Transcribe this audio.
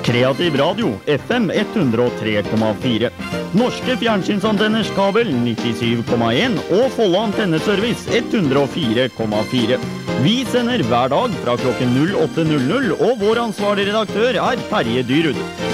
Kreativ radio, FM 103,4. Norske fjernsynssantenners kabel 97,1 og Follo Antenneservice 104,4. Vi sender hver dag fra klokken 08:00, og vår ansvarlige redaktør er Terje Dyrud.